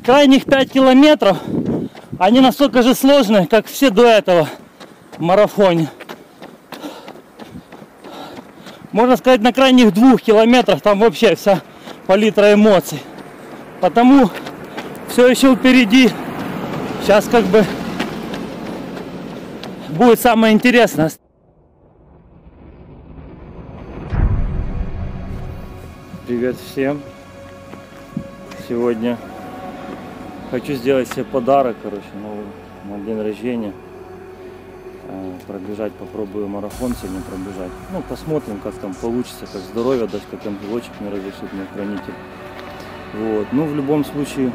крайних 5 километров, они настолько же сложные, как все до этого в марафоне. Можно сказать, на крайних 2 километрах там вообще вся палитра эмоций. Потому все еще впереди. Сейчас как бы будет самое интересное. Привет всем. Сегодня хочу сделать себе подарок, на день рождения. Пробежать, попробую марафон сегодня пробежать. Ну, посмотрим, как там получится, как здоровье даст, как ангелочек не разрешит, мне хранитель. Вот. Ну, в любом случае,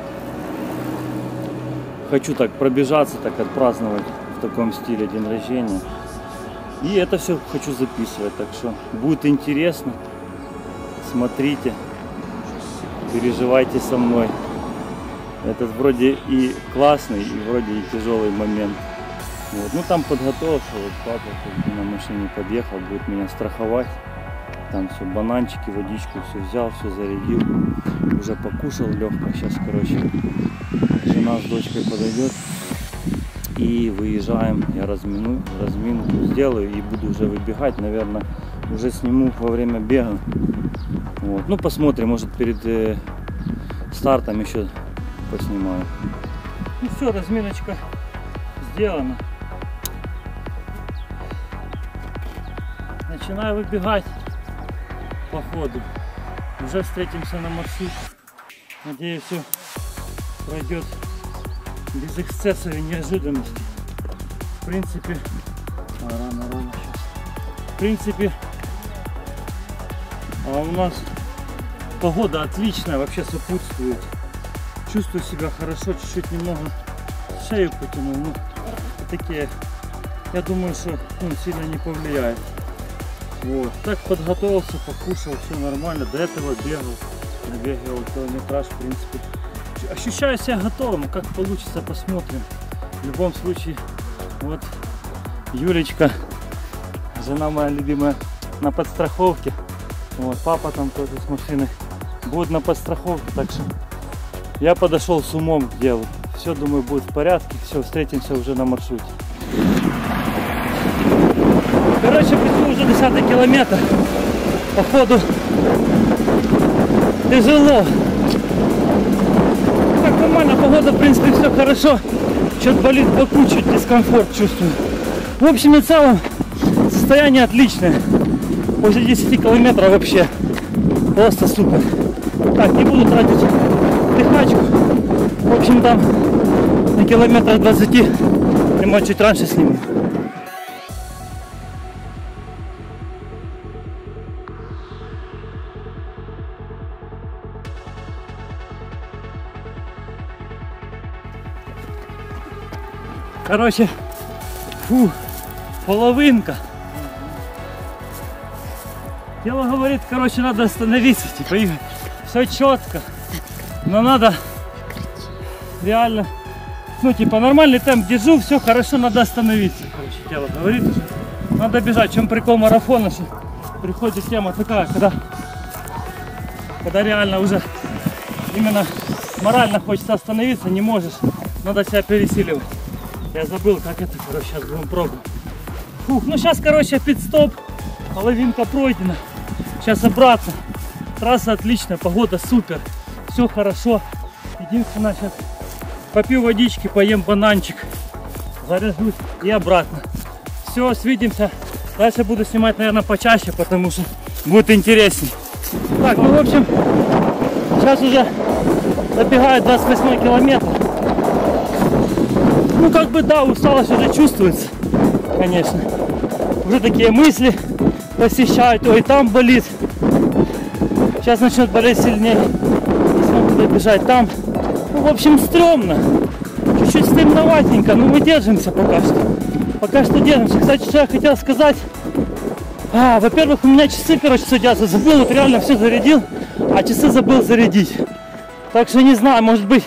хочу так пробежаться, так отпраздновать в таком стиле день рождения. И это все хочу записывать, так что будет интересно. Смотрите, переживайте со мной. Это вроде и классный, и вроде и тяжелый момент. Вот. Ну там подготовился, вот папа на машине подъехал, будет меня страховать. Там все, бананчики, водичку, все взял, все зарядил. Уже покушал легко. Сейчас, короче, жена с дочкой подойдет. И выезжаем. Я разминку сделаю и буду уже выбегать. Наверное, уже сниму во время бега. Вот. Ну посмотрим, может перед стартом еще поснимаю. Ну все, разминочка сделана. Начинаю выбегать по ходу. Уже встретимся на маршруте. Надеюсь, все пройдет без эксцессов и неожиданностей. В принципе, рано сейчас. В принципе, у нас погода отличная, вообще сопутствует. Чувствую себя хорошо, чуть-чуть немного шею потянул. Ну, такие, я думаю, что сильно не повлияет. Вот. Так подготовился, покушал, все нормально. До этого бегал, набегал километраж, в принципе. Ощущаю себя готовым, как получится, посмотрим. В любом случае, вот Юлечка, жена моя любимая, на подстраховке. Вот, папа там тоже с машиной будет на подстраховке, так что я подошел с умом к делу. Все, думаю, будет в порядке. Все, встретимся уже на маршруте. Короче, пришел уже 10-й километр. Походу тяжело. Так нормально, погода, в принципе, все хорошо. Что-то болит в боку, чуть дискомфорт чувствую. В общем и целом, состояние отличное. После 10 километров вообще просто супер. Так, не буду тратить дыхачку. В общем, там на километрах 20, и может чуть раньше сниму. Короче, половинка. Тело говорит, короче, надо остановиться, типа, Игорь, все четко, но надо реально, типа, нормальный темп держу, все хорошо, надо остановиться, короче, тело говорит, надо бежать. В чем прикол марафона, что приходит тема такая, когда реально уже именно морально хочется остановиться, не можешь, надо себя пересиливать. Я забыл, как это, короче, сейчас будем пробовать. Ну сейчас, короче, пит-стоп, половинка пройдена. Сейчас обратно. Трасса отличная, погода супер, все хорошо. Единственное, сейчас попью водички, поем бананчик, заряжусь и обратно. Все, свидимся. Дальше буду снимать, наверное, почаще, потому что будет интересней. Так, ну в общем, сейчас уже добегает 28 километр. Ну как бы да, усталость уже чувствуется, конечно. Уже такие мысли посещают, ой, там болит. Сейчас начнет болеть сильнее. Не смогу добежать там. Ну, в общем, стрёмно. Чуть-чуть стремноватенько, но мы держимся пока что. Пока что держимся. Кстати, что я хотел сказать. Во-первых, у меня часы, короче, садятся. Забыл, вот реально все зарядил, а часы забыл зарядить. Так что не знаю, может быть,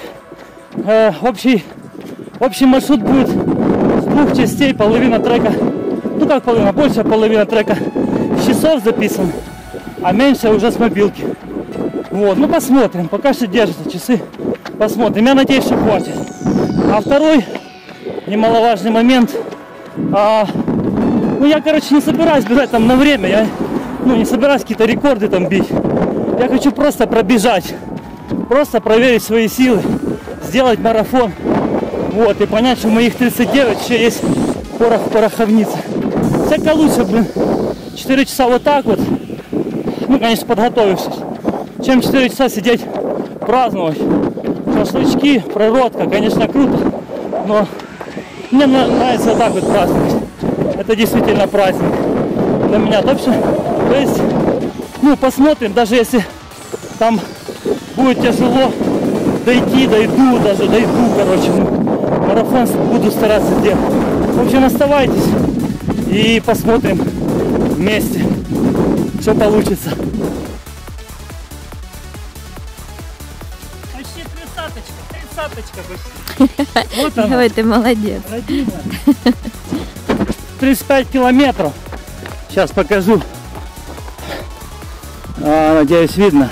общий маршрут будет с 2 частей, половина трека. Ну как половина, больше половина трека с часов записан, а меньше уже с мобилки. Вот, ну посмотрим, пока что держатся часы. Посмотрим. Я надеюсь, что хватит. А второй немаловажный момент. Ну, я, короче, не собираюсь бежать там на время. Я, не собираюсь какие-то рекорды там бить. Я хочу просто пробежать. Просто проверить свои силы. Сделать марафон. Вот. И понять, что у моих 39 еще есть порох в пороховнице. Всяко лучше, блин, 4 часа вот так вот. Ну, конечно, подготовившись. Чем 4 часа сидеть праздновать. Шашлычки, природа, конечно, круто. Но мне нравится вот так вот праздновать. Это действительно праздник для меня. То есть, посмотрим, даже если там будет тяжело дойти, дойду, короче, марафон буду стараться делать. В общем, оставайтесь и посмотрим вместе, что получится. Почти тридцаточка почти. Вот она. Ой, ты молодец. 35 километров. Сейчас покажу. Надеюсь, видно.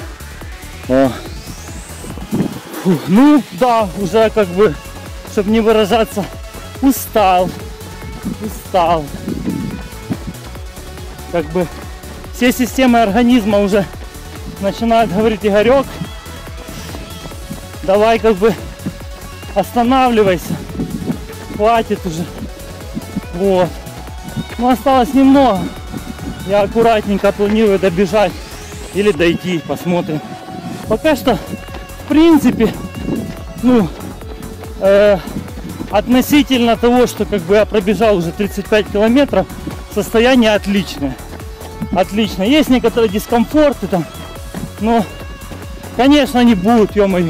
Фух, ну да, уже как бы, чтобы не выражаться, устал. Как бы все системы организма уже начинают говорить: Игорек, давай как бы останавливайся, хватит уже. Вот. Но осталось немного. Я аккуратненько планирую добежать или дойти, посмотрим. Пока что, в принципе, относительно того, что как бы я пробежал уже 35 километров, состояние отличное. Отлично. Есть некоторые дискомфорты там, но, конечно, они будут, ё-моё.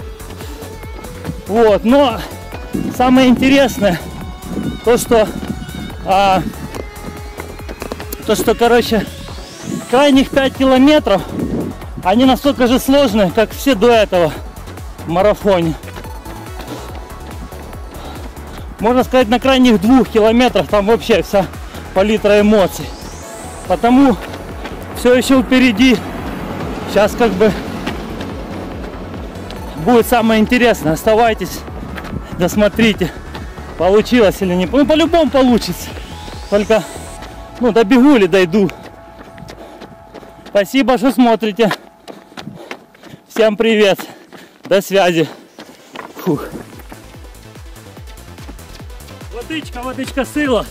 Вот, но самое интересное, то, что, короче, крайних 5 километров, они настолько же сложные, как все до этого в марафоне. Можно сказать, на крайних 2 километрах там вообще вся палитра эмоций. Потому все еще впереди. Сейчас как бы будет самое интересное. Оставайтесь, досмотрите, получилось или не. Ну, по-любому получится. Только, добегу или дойду. Спасибо, что смотрите. Всем привет. До связи. Фух. Водичка сила.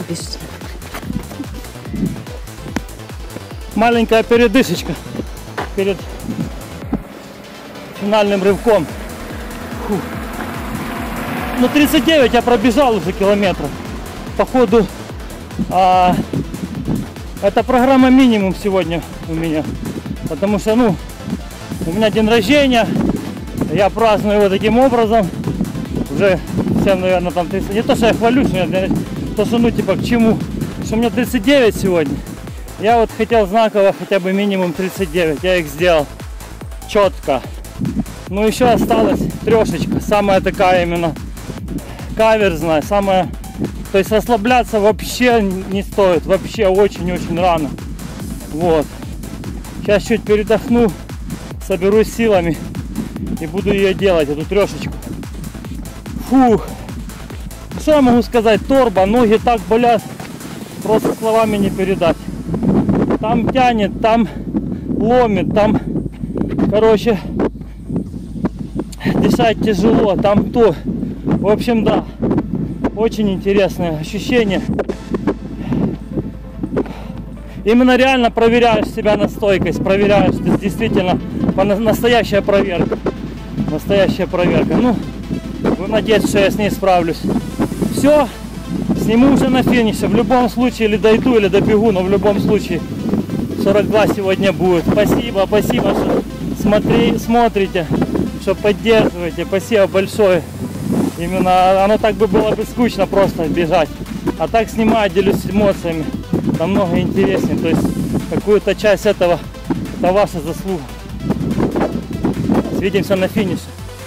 Маленькая передышечка перед финальным рывком. Фух. 39 я пробежал уже километров. Походу, это программа минимум сегодня у меня. Потому что, у меня день рождения. Я праздную его таким образом. Уже всем, наверное, там 30. Не то, что я хвалюсь, то, что, к чему. Что у меня 39 сегодня. Я вот хотел знаково хотя бы минимум 39. Я их сделал четко. Но еще осталась трешечка. Самая такая именно каверзная. Самая... То есть расслабляться вообще не стоит. Вообще очень-очень рано. Вот. Сейчас чуть передохну. Соберусь силами. И буду ее делать, эту трешечку. Фух. Что я могу сказать? Торба, ноги так болят. Просто словами не передать. Там тянет, там ломит, там, короче, дышать тяжело, там то. В общем, да, очень интересное ощущение. Именно реально проверяешь себя на стойкость, проверяешь, действительно, настоящая проверка. Настоящая проверка. Будем надеяться, что я с ней справлюсь. Все, сниму уже на финише. В любом случае, или дойду, или добегу, но в любом случае 42 сегодня будет. Спасибо, что смотрите, что поддерживаете. Спасибо большое. Именно оно так бы было бы скучно просто бежать. А так снимаю, делюсь эмоциями. Намного интереснее. То есть какую-то часть этого, это ваша заслуга. Свидимся на финише.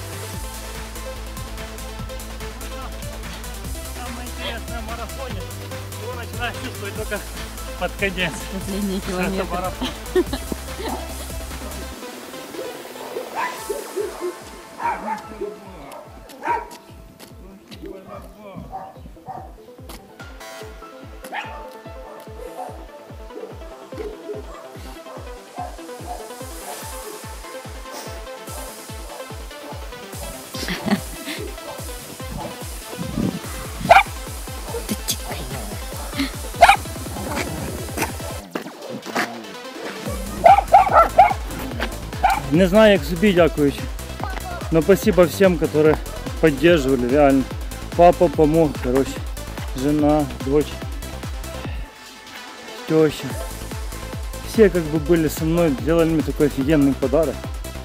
Самое интересное в марафоне, его начинаешь чувствовать только под конец. Последний километр. Не знаю, як собі дякуючи, но спасибо всем, которые поддерживали, реально. Папа помог, короче, жена, дочь, теща. Все как бы были со мной, делали мне такой офигенный подарок.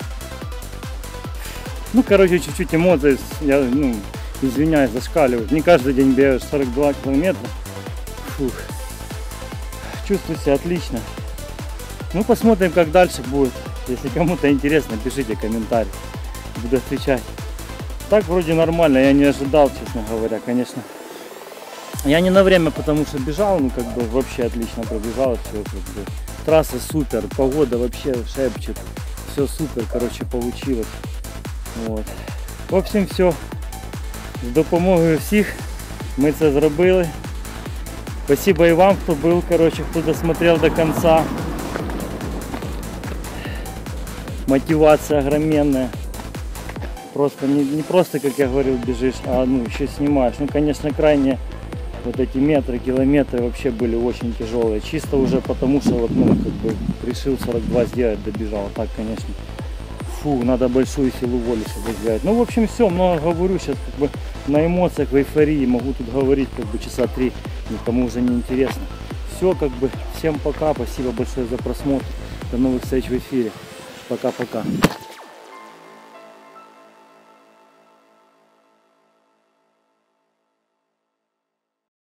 Ну, короче, чуть-чуть эмоций, я, извиняюсь, зашкаливают. Не каждый день бегаешь 42 километра. Фух. Чувствую себя отлично. Ну, посмотрим, как дальше будет. Если кому-то интересно, пишите комментарий. Буду отвечать. Так вроде нормально, я не ожидал, честно говоря, конечно. Я не на время, потому что бежал, ну как бы вообще отлично пробежал. Все, как бы. Трасса супер, погода вообще шепчет. Все супер, короче, получилось. Вот. В общем, все. З допомогою всіх ми це зробили. Спасибо и вам, кто был, короче, кто досмотрел до конца. Мотивация огроменная. Просто не просто, как я говорил, бежишь, а еще снимаешь. Ну, конечно, крайне вот эти метры, километры вообще были очень тяжелые. Чисто уже потому, что вот, как бы решил 42 сделать, добежал. Так, конечно, надо большую силу воли, чтобы сделать. Ну, в общем, все, много говорю сейчас, как бы на эмоциях, в эйфории. Могу тут говорить, как бы часа 3, никому уже не интересно. Все, как бы, всем пока, спасибо большое за просмотр. До новых встреч в эфире. Пока-пока.